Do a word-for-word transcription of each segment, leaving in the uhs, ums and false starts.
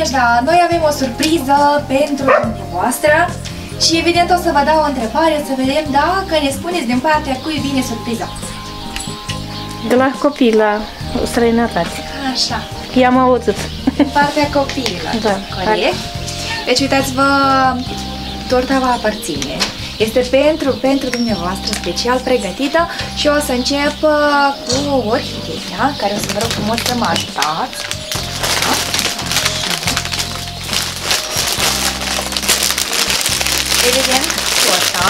Nadejda, noi avem o surpriză pentru dumneavoastră și evident o să vă dau o întrebare să vedem dacă ne spuneți din partea cui vine surpriza. De la copii, la străinătate. Așa. I-am auzit. Din partea copiilor. Da. Corect. Deci uitați-vă, torta va aparține. Este pentru, pentru dumneavoastră special pregătită și o să încep cu orhideea, care o să vă rog frumos să mă ajutați. Da? Evident, torta.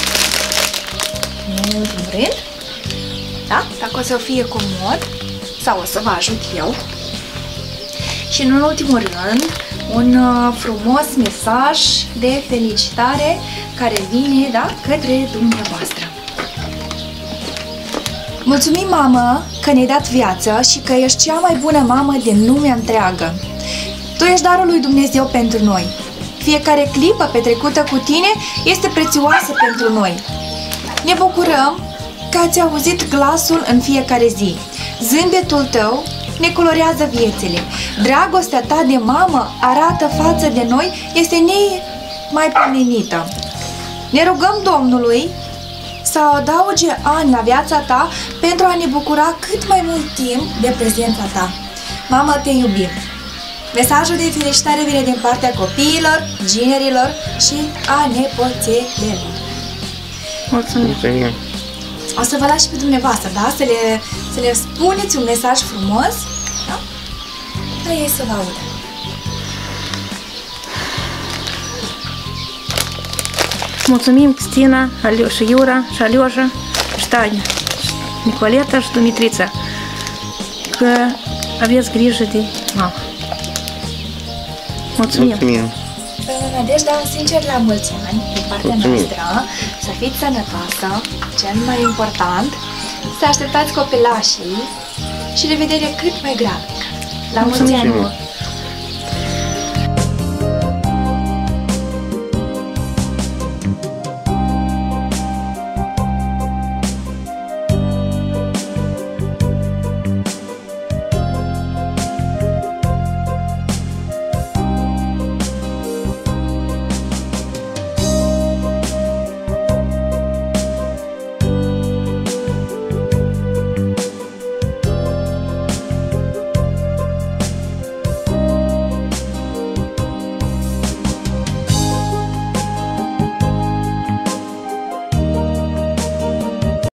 În ultimul rând. Da? Dacă o să fie comod sau o să vă ajut eu. Și în ultimul rând, un uh, frumos mesaj de felicitare care vine, da, către dumneavoastră. Mulțumim, mamă, că ne-ai dat viață și că ești cea mai bună mamă din lumea întreagă. Tu ești darul lui Dumnezeu pentru noi. Fiecare clipă petrecută cu tine este prețioasă pentru noi. Ne bucurăm că ați auzit glasul în fiecare zi. Zâmbetul tău ne colorează viețile. Dragostea ta de mamă arată față de noi este nemaipomenită. Ne rugăm Domnului să adauge ani la viața ta pentru a ne bucura cât mai mult timp de prezența ta. Mamă, te iubim! Mesajul de felicitare vine din partea copiilor, ginerilor și a nepoțelelor. Mulțumim! Mulțumim! O să vă las și pe dumneavoastră, da? Să le, să le spuneți un mesaj frumos, da? Dar ei să vă audă. Mulțumim, Cristina, și Iura, și Alioșa, și Tania, și Nicoleta și Dumitrița, că aveți grijă de mama. Mulțumim! Mulțumim! Nadejda, sincer, la mulți ani din partea Mulțumim. noastră, să fiți sănătoasă, cel mai important, să așteptați copilașii și revedere cât mai grabnică. La mulți ani! Mulțumim.